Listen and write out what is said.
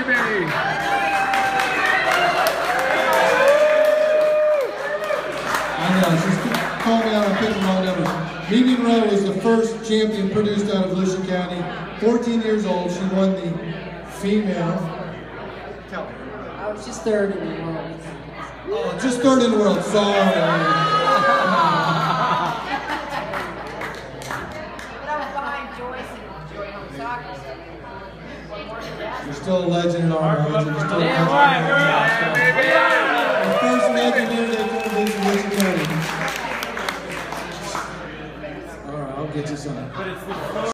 baby. I know, she's calling me out on picking wrong numbers. Mime was the first champion produced out of Volusia County. 14 years old, she won the female. I was just third in the world. Oh, just third in the world, sorry. You're still a legend in our age. You're still a legend. The first legendary Daytona in Volusia County. All right, I'll get you some.